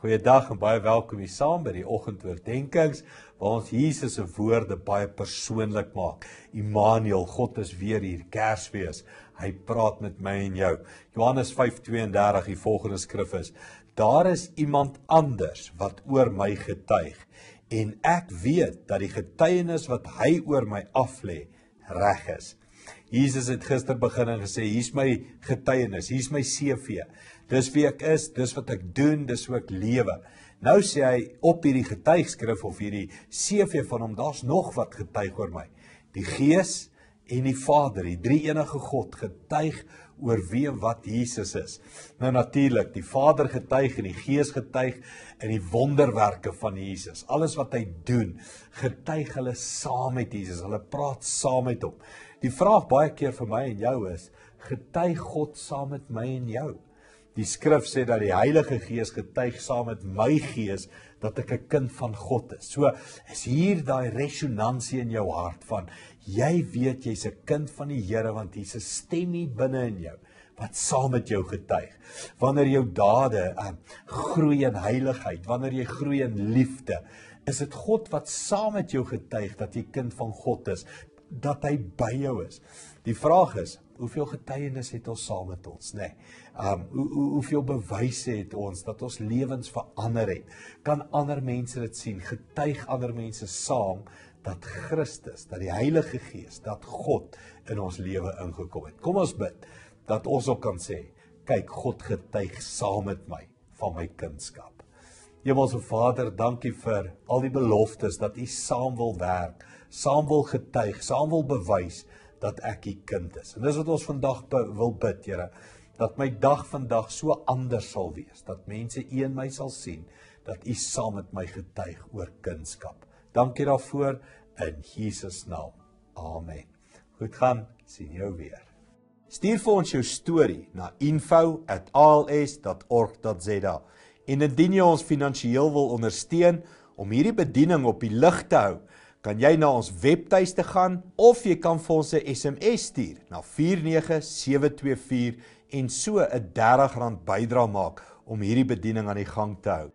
Goeiedag en baie welkom hier saam by die oggendoordenkings waar ons Jesus se woorde baie persoonlik maak. Immanuel, God is weer hier, Kersfees. Hy praat met my en jou. Johannes 5:32, die volgende skrif is: Daar is iemand anders wat oor my getuig en ek weet dat die getuienis wat hy oor my aflê reg is. Jesus het gister begin en gesê, hier's my getuienis, hier's my CV. Dis wie ek is, dis wat ek doen, dis hoe ek lewe. Nou sê hy op hierdie getuigskrif of hierdie CV van hom, daar's nog wat getuig oor my. Die Gees en die Vader, die drie-enige God, getuig oor wie en wat Jesus is. Nou natuurlik, die Vader getuig en die Gees getuig in die wonderwerke van Jesus. Alles wat hy doen, getuig hulle saam met Jesus. Hulle praat saam met hom. Die vraag baie keer vir my en jou is, getuig God saam met my en jou? Die skrif sê dat die Heilige Gees getuig saam met my gees dat ek 'n kind van God is. So is hier daai resonansie in jou hart van, jy weet jy's 'n kind van die Here want hier's 'n stem hier binne in jou wat saam met jou getuig. Wanneer jou dade groei in heiligheid, wanneer jy groei in liefde, is dit God wat saam met jou getuig dat jy kind van God is, dat hy by jou is. Die vraag is, hoeveel getuienis het ons saam met ons, nee? Hoeveel bewyse het ons dat ons lewens verander het? Kan ander mense dit sien? Getuig ander mense saam dat Christus, dat die Heilige Gees, dat God in ons lewe ingekom het. Kom ons bid, dat ons ook kan sê, kyk, God getuig saam met my van my kindskap. Hemelse Vader, dankie vir al die beloftes dat U saam wil werk, saam wil getuig, saam wil bewys dat ek U kind is. En dis wat ons vandag wil bid, Here, dat my dag vandag so anders sal wees, dat mense U in my sal sien, dat U saam met my getuig oor kindskap. Dankie daarvoor, in Jesus naam. Amen. Goed gaan, sien jou weer. Stuur vir ons jou storie na info@als.org.za. En indien jy ons finansiëel wil ondersteun om hierdie bediening op die lig te hou, kan jy na ons webtuiste gaan of jy kan vir ons 'n SMS stuur na 49724 en so 'n R30 bydrae maak om hierdie bediening aan die gang te hou.